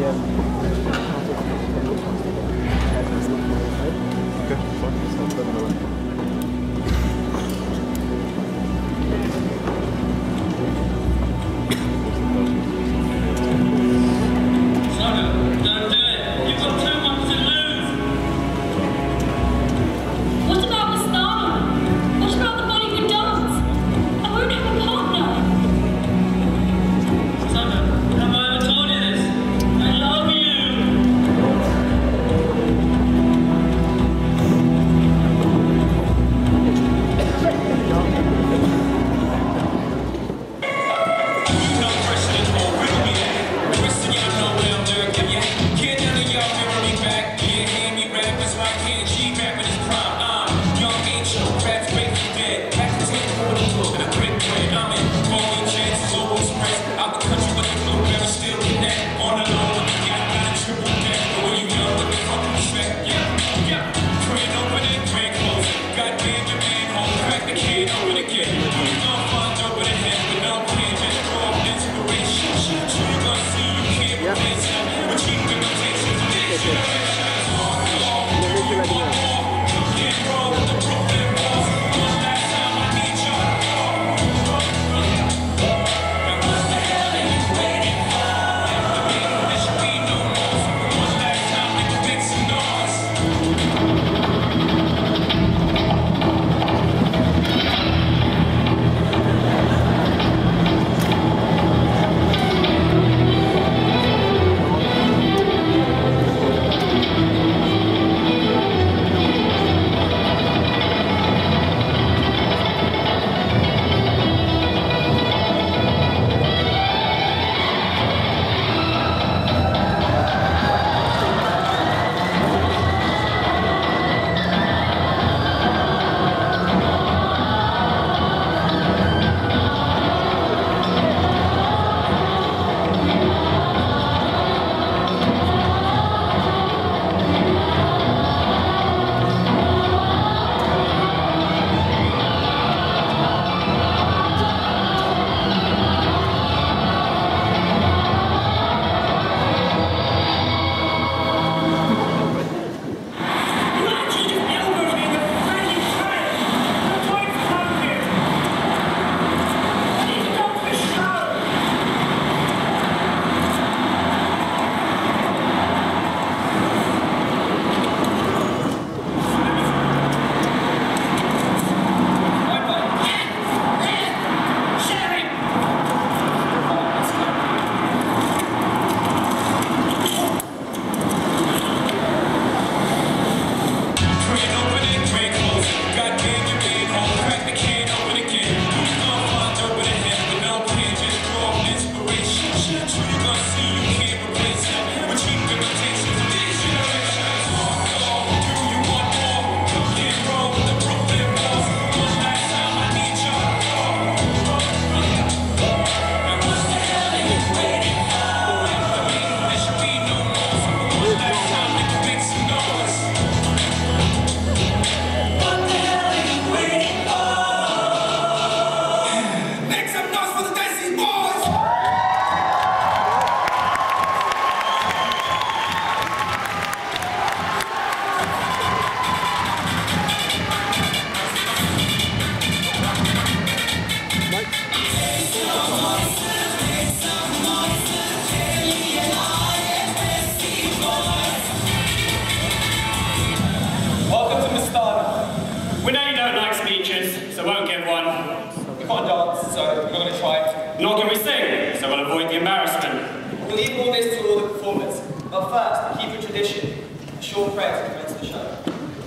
Nor can we sing, so we'll avoid the embarrassment. We'll leave all this to all the performers. But first, keep a tradition, a short prayer to commence the show.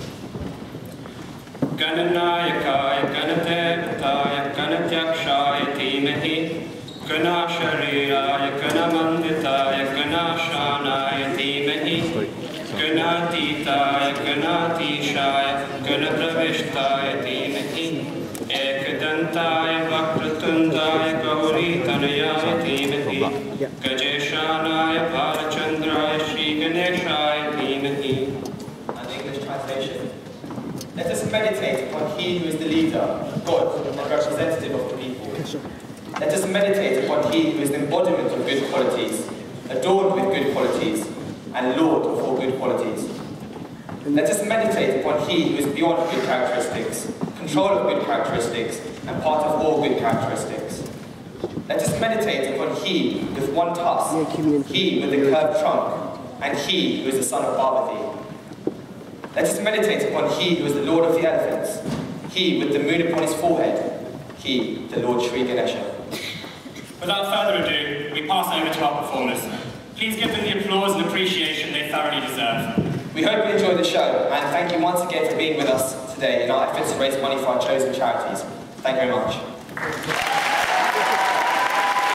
Gananayakaya Ganadevitaya Ganadhyakshaya Dhimahi Ganashariraya Ganamanditaya Ganashanaya Dhimahi Ganatitaya Ganatishaya Ganapravishtaya Dhimahi Ekadantaya Vakratundaya Gauritanayaya Dhimahi Gajeshanaya Bhalachandraya Shri Ganeshaya Dhimahi. And English translation. Let us meditate upon He who is the leader, God, and representative of the people. Let us meditate upon He who is the embodiment of good qualities, adorned with good qualities, and Lord of all good qualities. Let us meditate upon He who is beyond good characteristics, control of good characteristics, and part of all good characteristics. Let us meditate upon He with one tusk, He with the curved trunk, and He who is the son of Parvati. Let us meditate upon He who is the Lord of the elephants, He with the moon upon his forehead, He, the Lord Sri Ganesha. Without further ado, we pass over to our performers. Please give them the applause and appreciation they thoroughly deserve. We hope you enjoyed the show, and thank you once again for being with us today in our efforts to raise money for our chosen charities. Thank you very much.